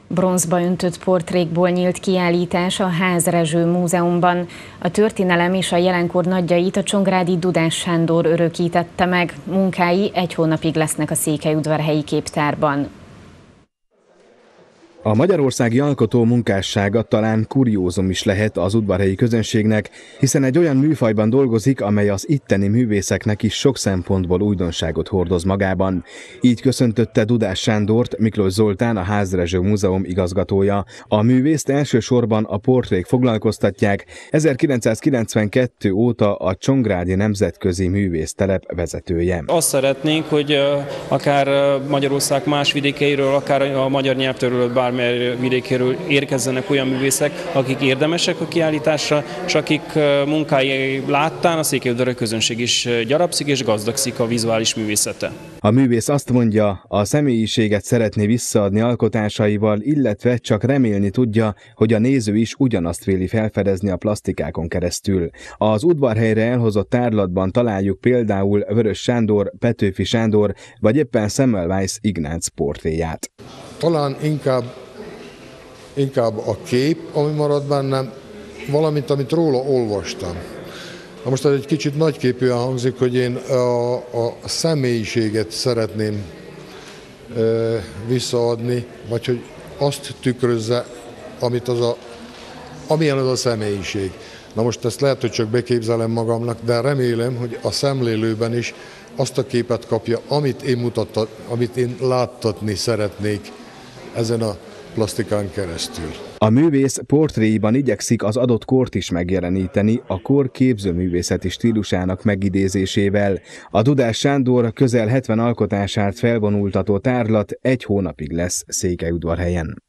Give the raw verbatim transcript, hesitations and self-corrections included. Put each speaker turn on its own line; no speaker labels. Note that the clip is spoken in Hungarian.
Bronzba öntött portrékból nyílt kiállítás a Ház Rezső Múzeumban. A történelem és a jelenkor nagyjait a csongrádi Dudás Sándor örökítette meg. Munkái egy hónapig lesznek a székelyudvarhelyi képtárban.
A magyarországi alkotó munkássága talán kuriózum is lehet az udvarhelyi közönségnek, hiszen egy olyan műfajban dolgozik, amely az itteni művészeknek is sok szempontból újdonságot hordoz magában. Így köszöntötte Dudás Sándort Miklós Zoltán, a Ház Rezső Múzeum igazgatója. A művészt elsősorban a portrék foglalkoztatják, ezerkilencszázkilencvenkettő óta a Csongrádi Nemzetközi Művésztelep vezetője.
Azt szeretnénk, hogy akár Magyarország más vidékeiről, akár a magyar nyelvtörről, bármely vidékéről érkezzenek olyan művészek, akik érdemesek a kiállításra, és akik munkái láttán a székelyudvarhelyi közönség is gyarapszik és gazdagszik a vizuális művészete.
A művész azt mondja, a személyiséget szeretné visszaadni alkotásaival, illetve csak remélni tudja, hogy a néző is ugyanazt véli felfedezni a plastikákon keresztül. Az udvarhelyre elhozott tárlatban találjuk például Vörös Sándor, Petőfi Sándor, vagy éppen Semmelweis Ignác portréját.
Talán inkább, inkább a kép, ami marad bennem, valamint amit róla olvastam. Na most ez egy kicsit nagyképűen hangzik, hogy én a, a személyiséget szeretném e, visszaadni, vagy hogy azt tükrözze, amit az a, amilyen az a személyiség. Na most ezt lehet, hogy csak beképzelem magamnak, de remélem, hogy a szemlélőben is azt a képet kapja, amit én, mutattat, amit én láttatni szeretnék ezen a plastikán keresztül.
A művész portréiban igyekszik az adott kort is megjeleníteni, a kor képzőművészeti stílusának megidézésével. A Dudás Sándor közel hetven alkotását felvonultató tárlat egy hónapig lesz Székelyudvarhelyen.